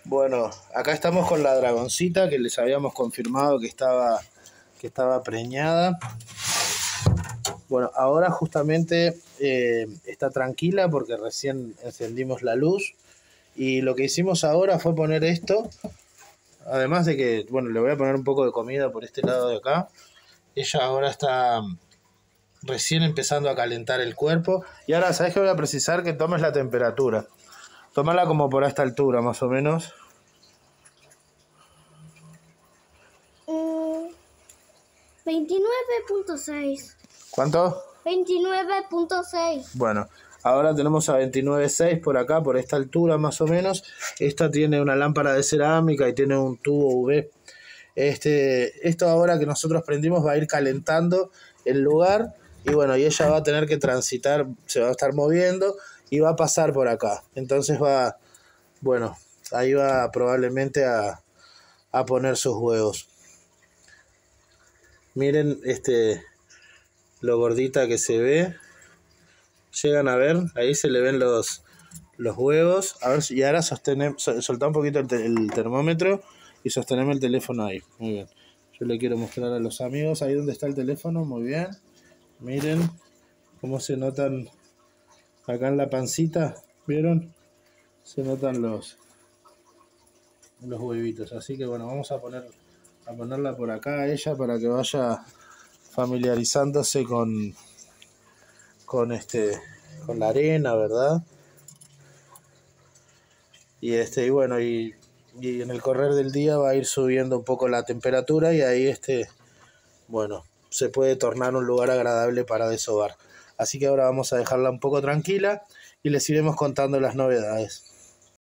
Bueno, acá estamos con la dragoncita que les habíamos confirmado que estaba preñada. Bueno, ahora justamente está tranquila porque recién encendimos la luz. Y lo que hicimos ahora fue poner esto. Además de que, bueno, le voy a poner un poco de comida por este lado de acá. Ella ahora está recién empezando a calentar el cuerpo. Y ahora, ¿sabes qué voy a precisar? Que tomes la temperatura. Tómala como por esta altura, más o menos. 29.6. ¿Cuánto? 29.6. Bueno, ahora tenemos a 29.6 por acá, por esta altura más o menos. Esta tiene una lámpara de cerámica y tiene un tubo UV. Esto ahora que nosotros prendimos va a ir calentando el lugar y bueno, y ella va a tener que transitar, se va a estar moviendo y va a pasar por acá. Entonces bueno, ahí va probablemente a poner sus huevos. Miren lo gordita que se ve. Llegan a ver, ahí se le ven los huevos. A ver, y ahora soltá un poquito el termómetro y sosteneme el teléfono ahí. Muy bien. Yo le quiero mostrar a los amigos ahí donde está el teléfono. Muy bien. Miren cómo se notan acá en la pancita. ¿Vieron? Se notan los huevitos. Así que bueno, vamos a ponerla por acá a ella para que vaya familiarizándose con la arena, ¿verdad? Y bueno, y en el correr del día va a ir subiendo un poco la temperatura y ahí bueno, se puede tornar un lugar agradable para desovar. Así que ahora vamos a dejarla un poco tranquila y les iremos contando las novedades.